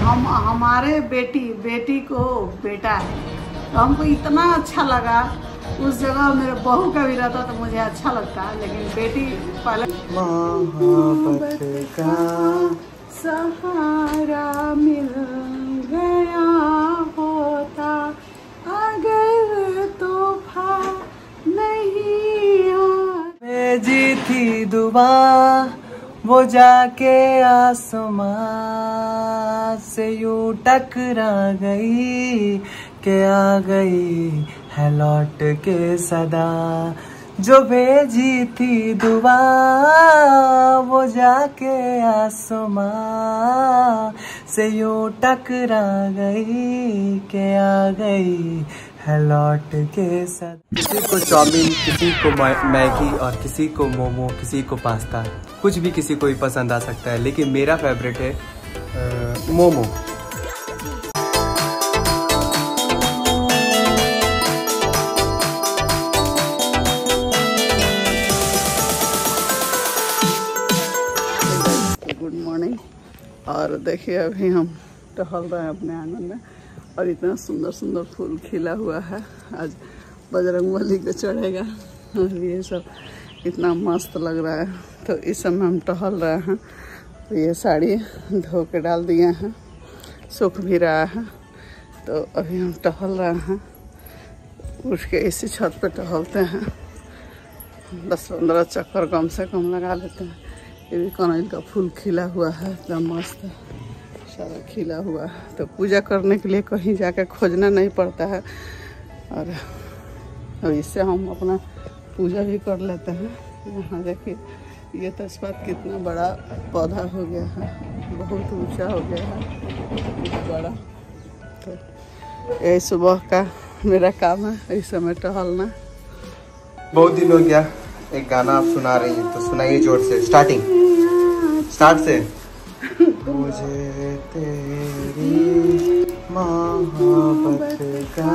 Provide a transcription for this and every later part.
हम हमारे बेटी को बेटा है, तो हमको इतना अच्छा लगा। उस जगह मेरे बहू का भी रहता तो मुझे अच्छा लगता, लेकिन बेटी पहले। मोहब्बत का सहारा मिल गया होता, अगर तूफान नहीं भेजी थी दुआ वो जाके आसमां से यूं टकरा गई के आ गई है लौट के सदा। जो भेजी थी दुआ वो जाके आसमां से यूं टकरा गई के आ गई है लौट के सदा। किसी को चाउमीन, किसी को मैगी और किसी को मोमो, किसी को पास्ता, कुछ भी किसी को भी पसंद आ सकता है, लेकिन मेरा फेवरेट है मोमो। Good morning. और देखिए अभी हम टहल रहे हैं अपने आंगन में और इतना सुंदर सुंदर फूल खिला हुआ है। आज बजरंगबली को चढ़ेगा और ये सब इतना मस्त लग रहा है। तो इस समय हम टहल रहे हैं। तो ये साड़ी धो के डाल दिए हैं, सूख भी रहा है। तो अभी हम टहल रहे हैं, उठ के इसी छत पे टहलते हैं। 10-15 चक्कर कम से कम लगा लेते हैं। ये भी कनैल का फूल खिला हुआ है, एकदम मस्त सारा खिला हुआ है। तो पूजा करने के लिए कहीं जाकर खोजना नहीं पड़ता है और इससे हम अपना पूजा भी कर लेते हैं। यहाँ देखिए ये तेजपात कितना बड़ा पौधा हो गया है, बहुत ऊंचा हो गया है, बहुत बड़ा। तो यही सुबह का मेरा काम है, इस समय टहलना। बहुत दिन हो गया, एक गाना आप सुना रही हैं तो सुनाइए जोर से। स्टार्ट से। मुझे तेरी मोहब्बत का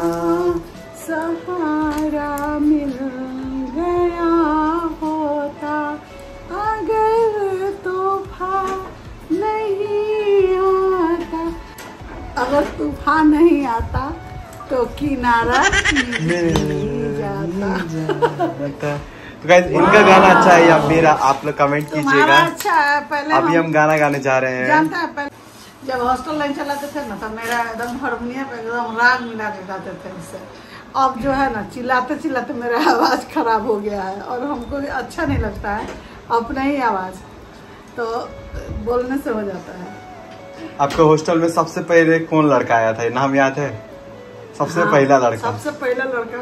सहारा मिल गया होता, अगर तूफान नहीं आता। अगर तूफान नहीं आता तो किनारा नहीं जाता। तो गाइस इनका गाना अच्छा है या मेरा, आप लोग कमेंट कीजिएगा। अच्छा है। पहले अभी हम गाना गाने जा रहे हैं। जानता है पहले जब हॉस्टल लाइन चलाते थे ना, तो मेरा एकदम हारमोनियम पे एकदम राग मिला के गाते थे उससे। अब जो है ना चिल्लाते चिल्लाते मेरा आवाज़ खराब हो गया है और हमको अच्छा नहीं लगता है अपना ही आवाज़, तो बोलने से हो जाता है। आपके हॉस्टल में सबसे पहले कौन लड़का आया था, नाम याद है? सबसे पहला लड़का। सबसे पहला लड़का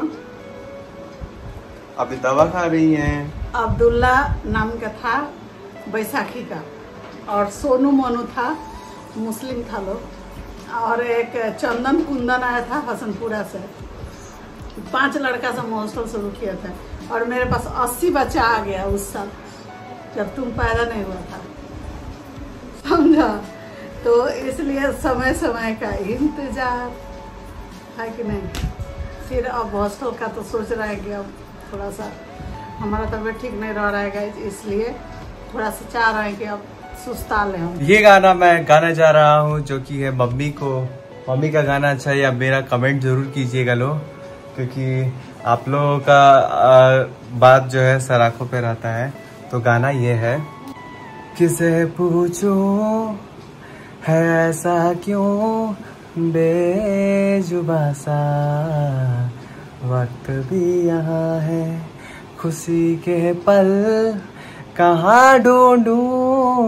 अभी दवा खा रही हैं। अब्दुल्ला नाम का था, बैसाखी का। और सोनू मोनू था, मुस्लिम था लोग। और एक चंदन कुंदन आया था हसनपुरा से। 5 लड़का से हम हॉस्टल शुरू किए थे और मेरे पास 80 बच्चा आ गया उस साल, जब तुम पैदा नहीं हुआ था, समझा? तो इसलिए समय समय का इंतजार है कि नहीं। फिर अब हॉस्टल का तो सोच रहा है कि अब थोड़ा सा हमारा तबीयत ठीक नहीं रह रहा है, इसलिए थोड़ा सा चाह रहे हैं कि अब सुस्ता ले हम। ये गाना मैं गाने जा रहा हूँ जो कि है मम्मी को। मम्मी का गाना अच्छा है या मेरा, कमेंट जरूर कीजिएगा लोग, क्योंकि आप लोगों का बात जो है सर आंखों पे रहता है। तो गाना ये है। किसे पूछो है ऐसा क्यों बेजुबा सा, वक्त भी यहाँ है, खुशी के पल कहाँ ढूंढूं,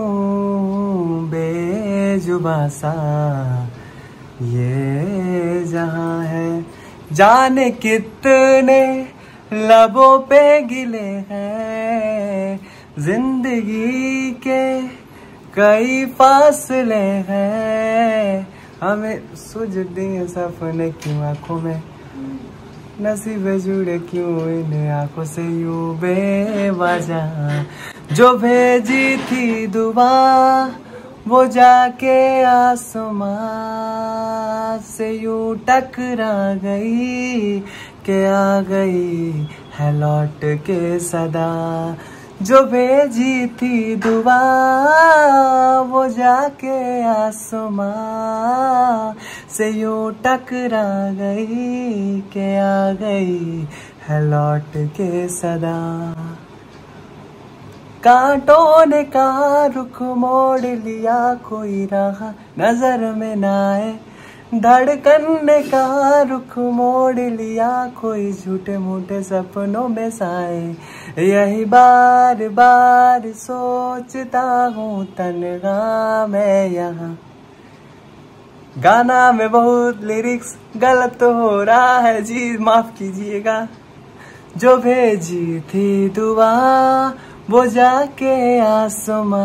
बेजुबा सा ये जहाँ है। जाने कितने लबों पे गिले हैं, जिंदगी के कई फासले हैं, हमें सूझ दिए सपने क्यों आंखों में, नसीब जुड़े क्यों इन आंखों से यूं बेवजह। जो भेजी थी दुआ वो जाके आसमां से यूं टकरा गई के आ गई है लौट के सदा। जो भेजी थी दुआ वो जाके आसमां से यूं टकरा गई के आ गई है लौट के सदा। कांटों ने का रुख मोड़ लिया कोई राह नजर में ना आए, धड़कन ने का रुख मोड़ लिया कोई झूठे मूठे सपनों में साए। यही बार बार सोचता हूँ तन्हा मैं यहाँ। गाना में बहुत लिरिक्स गलत हो रहा है जी, माफ कीजिएगा। जो भेजी थी दुआ वो जाके आसमां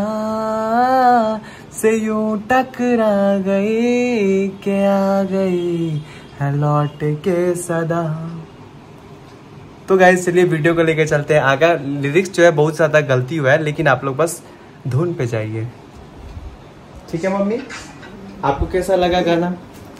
से यूं टकरा गई के आ गई है लौट के सदा। तो गाइस चलिए वीडियो को लेकर चलते हैं आगे। लिरिक्स जो है बहुत ज्यादा गलती हुआ है, लेकिन आप लोग बस धुन पे जाइए, ठीक है। मम्मी आपको कैसा लगा गाना?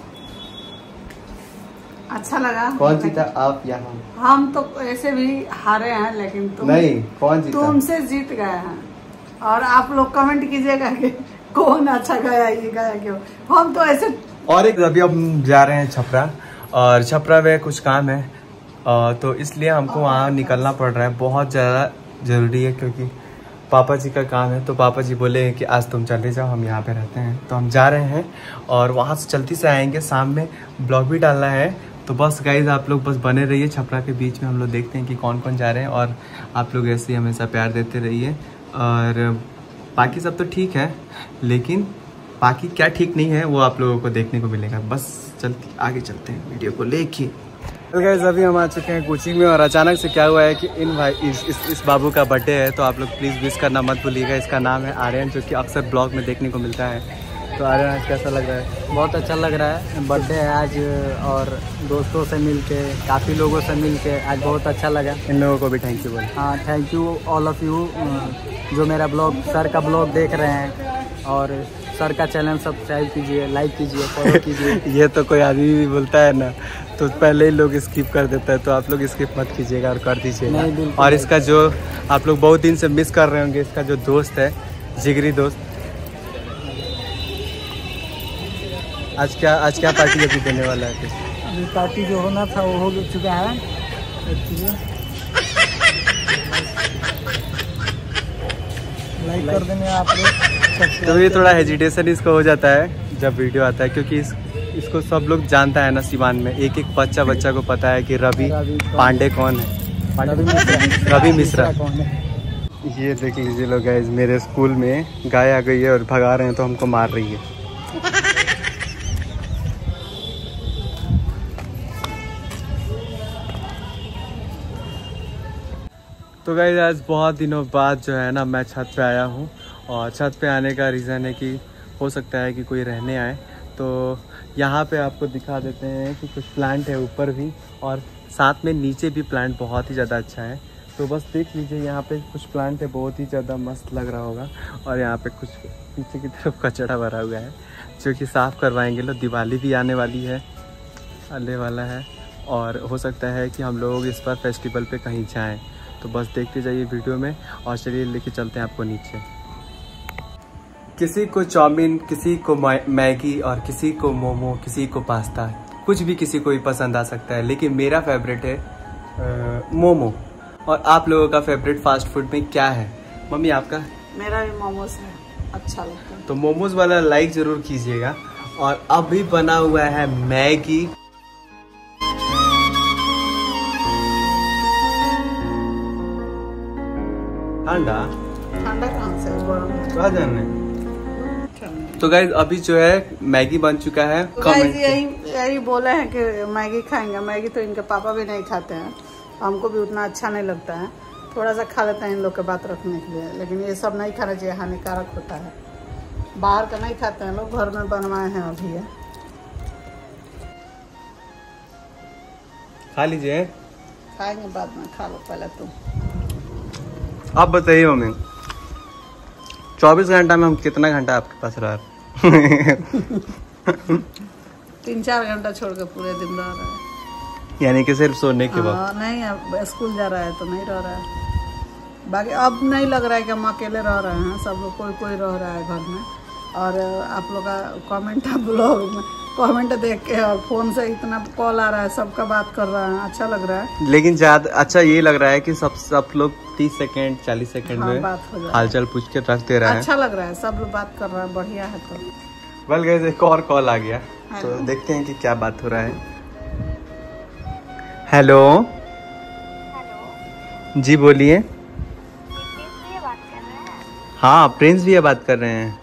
अच्छा लगा। कौन जीता, आप या हम? हम तो ऐसे भी हारे हैं, लेकिन नहीं, कौन जीता? तुमसे जीत गए हैं। और आप लोग कमेंट कीजिएगा कि कौन अच्छा गाया, ये गाया क्यों। हम तो ऐसे। और एक अभी हम जा रहे हैं छपरा, और छपरा में कुछ काम है, तो इसलिए हमको वहाँ निकलना पड़ रहा है। बहुत ज़्यादा ज़रूरी है क्योंकि पापा जी का काम है। तो पापा जी बोले कि आज तुम चले जाओ, हम यहाँ पे रहते हैं। तो हम जा रहे हैं और वहाँ से चलती से आएंगे। शाम में ब्लॉग भी डालना है, तो बस गाइज आप लोग बस बने रहिए। छपरा के बीच में हम लोग देखते हैं कि कौन कौन जा रहे हैं, और आप लोग ऐसे ही हमेशा प्यार देते रहिए। और बाकी सब तो ठीक है, लेकिन बाकी क्या ठीक नहीं है वो आप लोगों को देखने को मिलेगा। बस चलते आगे चलते हैं वीडियो को लेके। गाइस अभी हम आ चुके हैं कोचिंग में, और अचानक से क्या हुआ है कि इस बाबू का बर्थडे है। तो आप लोग प्लीज़ विश करना मत भूलिएगा। इसका नाम है आर्यन, जो कि अक्सर ब्लॉग में देखने को मिलता है। तो आर्यन आज कैसा लग रहा है? बहुत अच्छा लग रहा है, बर्थडे है आज, और दोस्तों से मिलके, काफ़ी लोगों से मिलके आज बहुत अच्छा लगा। इन लोगों को भी थैंक यू बोल। हाँ, thank you all of you जो मेरा ब्लॉग, सर का ब्लॉग देख रहे हैं। और सर का चैनल सब्सक्राइब कीजिए, लाइक कीजिए, फॉलो कीजिए। ये तो कोई आदमी भी बोलता है ना, तो पहले ही लोग स्किप कर देता है। तो आप लोग स्किप मत कीजिएगा और कर दीजिएगा। और इसका जो आप लोग बहुत दिन से मिस कर रहे होंगे, इसका जो दोस्त है, जिगरी दोस्त, आज क्या पार्टी अभी देने वाला है? अभी पार्टी जो होना था वो हो चुका है। लाइक कर देंगे आप लोग। तो ये थोड़ा हेजिटेशन इसको हो जाता है जब वीडियो आता है, क्योंकि इसको सब लोग जानता है ना। सिवान में एक एक बच्चा को पता है कि रवि पांडे कौन है, रवि मिश्रा कौन है। ये देख लीजिए लोग गाइस, मेरे स्कूल में गाय आ गई है और भगा रहे हैं, तो हमको मार रही है। तो गाइस आज बहुत दिनों बाद जो है ना मैं छत पे आया हूँ, और छत पे आने का रीज़न है कि हो सकता है कि कोई रहने आए। तो यहाँ पे आपको दिखा देते हैं कि कुछ प्लांट है ऊपर भी, और साथ में नीचे भी प्लांट बहुत ही ज़्यादा अच्छा है। तो बस देख लीजिए, यहाँ पे कुछ प्लांट है, बहुत ही ज़्यादा मस्त लग रहा होगा। और यहाँ पे कुछ पीछे की तरफ कचरा भरा हुआ है, जो कि साफ़ करवाएंगे लोग। दिवाली भी आने वाली है, आने वाला है, और हो सकता है कि हम लोग इस बार फेस्टिवल पे कहीं जाएं। तो बस देखते जाइए वीडियो में, और चलिए लेके चलते हैं आपको नीचे। किसी को चाउमीन, किसी को मैगी, और किसी को मोमो, किसी को पास्ता, कुछ भी किसी को भी पसंद आ सकता है। लेकिन मेरा फेवरेट है मोमो। और आप लोगों का फेवरेट फास्ट फूड में क्या है? मम्मी आपका? मेरा भी मोमोज है, अच्छा लगता है। तो मोमोज वाला लाइक जरूर कीजिएगा। और अभी बना हुआ है मैगी। ठंडा कहाँ से, कहाँ जाना है? तो गाइज अभी जो है मैगी बन चुका है। तो यही बोले हैं कि मैगी खाएंगे। मैगी तो इनके पापा भी नहीं खाते हैं, हमको भी उतना अच्छा नहीं लगता है। थोड़ा सा खा लेते हैं इन लोग के बात रखने के लिए, लेकिन ये सब नहीं खाना चाहिए, हानिकारक होता है। बाहर का नहीं खाते हैं लोग, घर में बनवाए हैं अभी है। खा लीजिए, खाएंगे बाद में, खा लो पहले तुम। आप बताइए मम्मी, 24 घंटा में हम कितना घंटा आपके पास रह? 3-4 घंटा छोड़ के पूरे दिन रह रहा है। यानी कि सिर्फ सोने के बाद? नहीं, अब स्कूल जा रहा है तो नहीं रह रहा है। बाकी अब नहीं लग रहा है कि हम अकेले रह रहे हैं, सब लोग कोई कोई रह रहा है घर में। और आप लोग का कमेंट ब्लॉग में कमेंट देख के और फ़ोन से इतना कॉल आ रहा है, सबका बात कर रहा है, अच्छा लग रहा है। लेकिन ज्यादा अच्छा ये लग रहा है कि सब लोग 30 सेकंड 40 सेकंड में बात हो जाए, हालचाल पूछ के रख दे रहा है। अच्छा लग रहा है, सब लोग बात कर रहा है, बढ़िया है। तो वेल गाइस, एक और कॉल आ गया, तो देखते हैं कि क्या बात हो रहा है। हेलो जी बोलिए। हाँ प्रिंस भैया बात कर रहे हैं।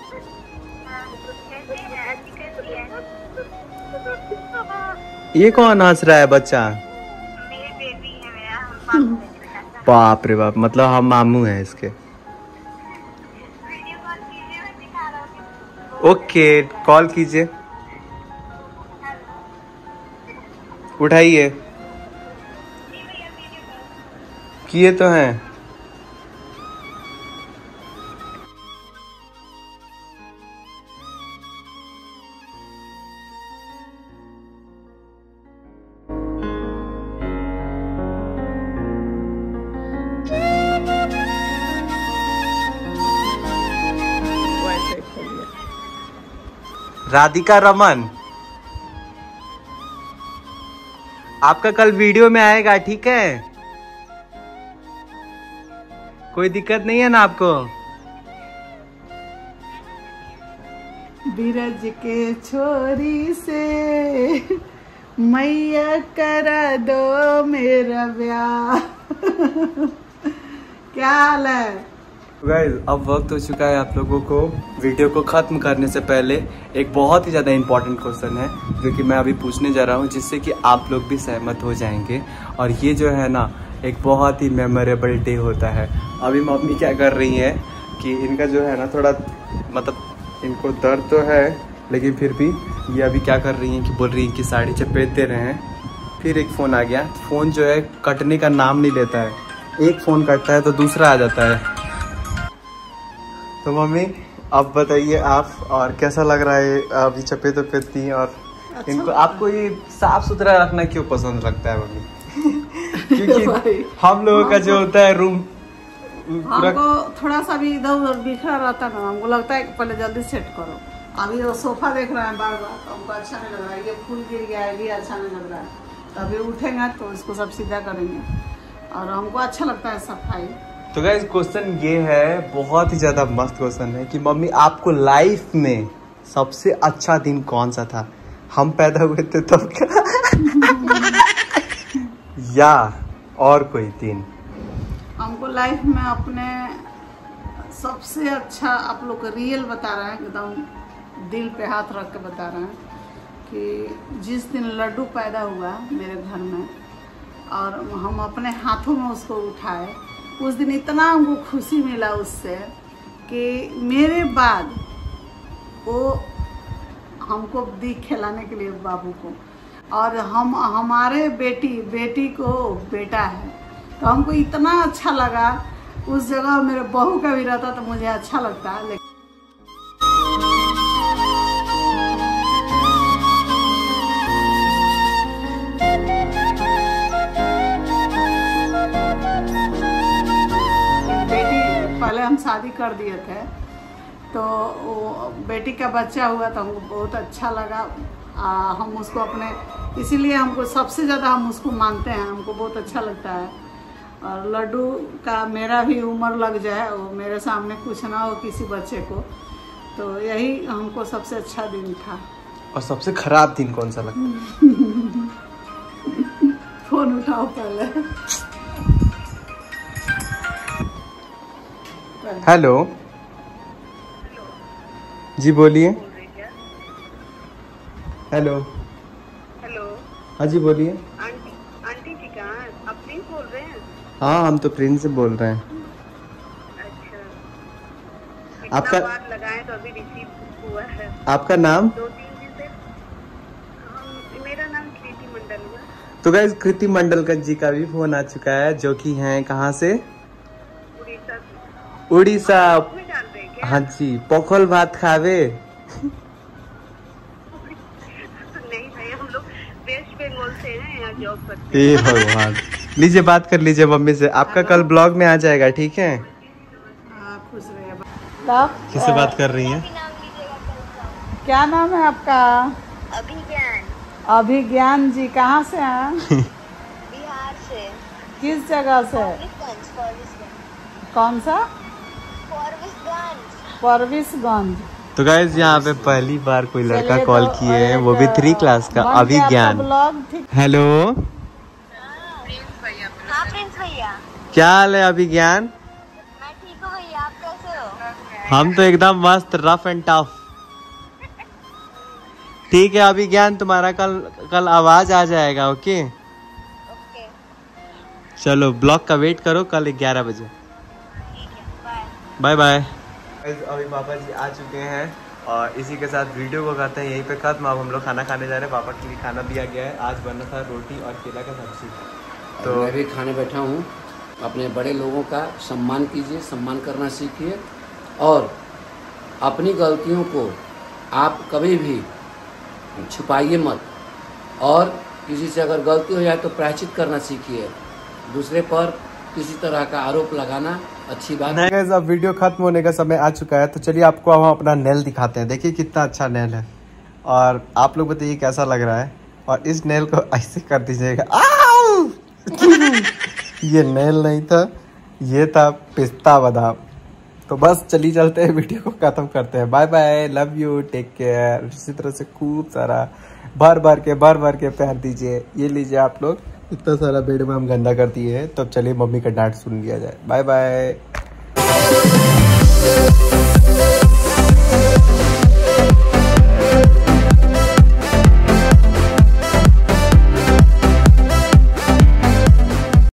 ये कौन हंस रहा है बच्चा? बाप रे बाप, मतलब हम मामू हैं इसके। ओके कॉल कीजिए, उठाइए। किए तो हैं। राधिका रमन, आपका कल वीडियो में आएगा, ठीक है? कोई दिक्कत नहीं है ना आपको? बीरज के छोरी से मैया करा दो मेरा ब्याह। क्या हाल है? गाइस अब वक्त हो चुका है आप लोगों को वीडियो को ख़त्म करने से पहले एक बहुत ही ज़्यादा इम्पोर्टेंट क्वेश्चन है जो कि मैं अभी पूछने जा रहा हूँ, जिससे कि आप लोग भी सहमत हो जाएंगे। और ये जो है ना एक बहुत ही मेमोरेबल डे होता है। अभी मम्मी क्या कर रही है कि इनका जो है ना थोड़ा मतलब इनको दर्द तो है, लेकिन फिर भी ये अभी क्या कर रही हैं कि बोल रही हैं कि साड़ी चपेट दे रहे हैं। फिर एक फ़ोन आ गया, फ़ोन जो है कटने का नाम नहीं लेता है, एक फ़ोन कटता है तो दूसरा आ जाता है। तो मम्मी अब बताइए आप, और कैसा लग रहा है अभी चपेट वपेट दी? और अच्छा इनको आपको ये साफ सुथरा रखना क्यों पसंद लगता है मम्मी? क्योंकि हम लोगों का जो होता है रूम हमको थोड़ा सा भी इधर उधर बिखरा रहता है ना, हमको लगता है कि पहले जल्दी सेट करो। अभी वो सोफा देख रहे हैं बार बार, तो हमको अच्छा नहीं लग रहा है। ये फूल गिर गया है, ये अच्छा नहीं लग रहा है। तो अभी उठेंगे तो इसको सब सीधा करेंगे और हमको अच्छा लगता है सफाई। तो गाइस क्वेश्चन ये है, बहुत ही ज्यादा मस्त क्वेश्चन है कि मम्मी आपको लाइफ में सबसे अच्छा दिन कौन सा था? हम पैदा हुए थे तब का या और कोई दिन? हमको लाइफ में अपने सबसे अच्छा, आप लोग रियल बता रहे हैं, एकदम दिल पे हाथ रख के बता रहे हैं कि जिस दिन लड्डू पैदा हुआ मेरे घर में और हम अपने हाथों में उसको उठाए, उस दिन इतना हमको खुशी मिला उससे कि मेरे बाद वो हमको दी खिलाने के लिए बाबू को, और हम हमारे बेटी को बेटा है। तो हमको इतना अच्छा लगा। उस जगह मेरे बहू का भी रहता तो मुझे अच्छा लगता है। लेकिन पहले हम शादी कर दिए थे तो बेटी का बच्चा हुआ तो हमको बहुत अच्छा लगा। हम उसको अपने, इसीलिए हमको सबसे ज़्यादा हम उसको मानते हैं, हमको बहुत अच्छा लगता है। और लड्डू का मेरा भी उम्र लग जाए, वो मेरे सामने कुछ ना हो किसी बच्चे को, तो यही हमको सबसे अच्छा दिन था। और सबसे खराब दिन कौन सा लगता? फोन उठाओ पहले। हेलो जी बोलिए। हेलो हेलो हाँ जी बोलिए। आंटी जी कहाँ? आप प्रिंस बोल रहे हैं? हाँ हम तो प्रिंस से बोल रहे हैं। अच्छा, आपका बार लगाए तो अभी रिसीव हुआ है। आपका नाम? 2-3 दिन से। मेरा नाम कृति मंडल हुआ। तो गाइस कृति मंडल का जी का भी फोन आ चुका है, जो कि हैं कहाँ से? उड़ीसा। हाँ जी, पोखल भात खावे? नहीं भाई, हम लोग वेस्ट बंगाल से हैं, यहाँ जॉब करते हैं। हे भगवान, लीजिए बात कर लीजिए मम्मी से, आपका कल ब्लॉग में आ जाएगा, ठीक है? खुश रहिए। किससे बात कर रही हैं? क्या नाम है आपका? अभिज्ञान। अभिज्ञान जी, कहाँ से हैं? बिहार से। किस जगह से? कौन सा? परविशगंज। तो गाइस यहाँ पे पहली बार कोई लड़का कॉल किए हैं, वो भी 3 क्लास का, अभिज्ञान। हेलो, हाँ प्रिंस भैया। क्या हाल है अभिज्ञान? मैं ठीक हूँ भैया, आप कैसे हो? हम तो एकदम मस्त, रफ एंड टफ। ठीक है अभिज्ञान, तुम्हारा कल आवाज आ जाएगा, ओके? ओके। चलो ब्लॉग का वेट करो कल 11 बजे। ठीक है, बाय बाय। अभी पापा जी आ चुके हैं और इसी के साथ वीडियो को करते हैं यहीं पे खत्म। अब हम लोग खाना खाने जा रहे हैं, पापा के लिए खाना दिया गया है। आज बना था रोटी और केला का सब्जी। तो मैं भी खाने बैठा हूँ। अपने बड़े लोगों का सम्मान कीजिए, सम्मान करना सीखिए और अपनी गलतियों को आप कभी भी छुपाइए मत, और किसी से अगर गलती हो जाए तो प्रायश्चित करना सीखिए। दूसरे पर किसी तरह का आरोप लगाना अच्छी बात नहीं। गाइस अब वीडियो खत्म होने का समय आ चुका है, तो चलिए आपको हम अपना नेल दिखाते हैं। देखिए कितना अच्छा नेल है, और आप लोग बताइए कैसा लग रहा है। और इस नेल को ऐसे कर दीजिएगा। ये नेल नहीं था, ये था पिस्ता बादाम। तो बस चलिए चलते हैं, वीडियो को खत्म करते हैं। Bye bye, love you, take care. इसी तरह से खूब सारा भर भर के प्यार दीजिए। ये लीजिए आप लोग, इतना सारा बेड में हम गंदा कर दिए हैं। तो चलिए मम्मी का डांट सुन लिया जाए। Bye bye.